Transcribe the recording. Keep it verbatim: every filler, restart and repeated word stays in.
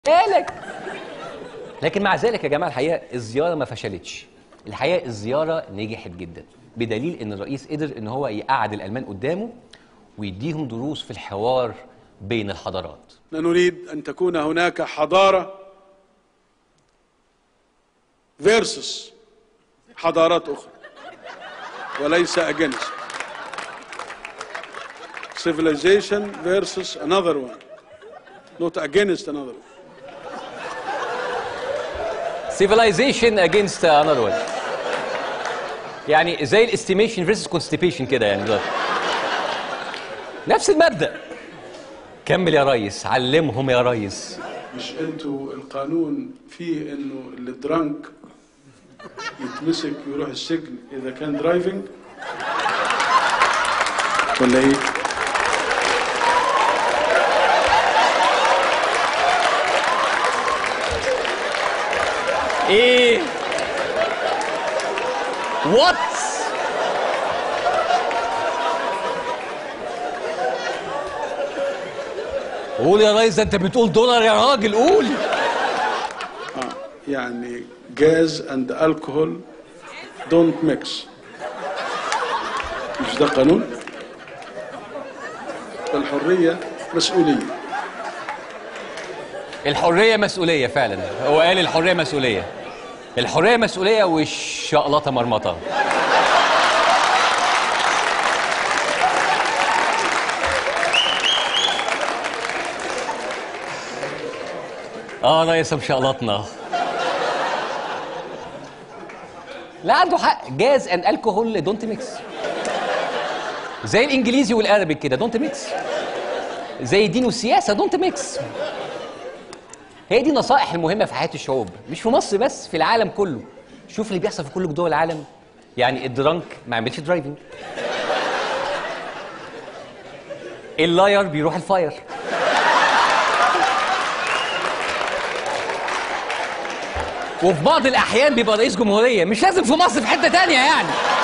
مالك؟ لكن مع ذلك يا جماعه الحقيقه الزياره ما فشلتش. الحقيقه الزياره نجحت جدا، بدليل ان الرئيس قدر ان هو يقعد الالمان قدامه ويديهم دروس في الحوار بين الحضارات. نريد ان تكون هناك حضاره فيرسس حضارات اخرى وليس against. Civilization versus another one, not against another one. Civilization against another one. يعني زي الاستيميشن فيرسس كونستيبيشن كده يعني ده. نفس المبدأ. كمل يا ريس، علمهم يا ريس. مش انتوا القانون فيه انه اللي درانك يتمسك ويروح السجن اذا كان درايفنج ولا ايه؟ ايه؟ وات؟ قول يا ريس، انت بتقول دولار يا راجل، قول. اه يعني جاز اند الكحول دونت ميكس. مش ده قانون؟ الحرية مسؤولية. الحرية مسؤولية فعلا، هو قال الحرية مسؤولية. الحرية مسؤولية والشقلطة مرمطة. اه ريس مشقلطنا. لا عنده حق، جاز اند الكحول دونت ميكس. زي الانجليزي والعربي كده دونت ميكس. زي الدين والسياسة دونت ميكس. هي دي النصائح المهمة في حياة الشعوب، مش في مصر بس، في العالم كله. شوف اللي بيحصل في كل دول العالم. يعني الدرانك ما يعملش درايفنج. اللاير بيروح الفاير. وفي بعض الأحيان بيبقى رئيس جمهورية، مش لازم في مصر، في حتة تانية يعني.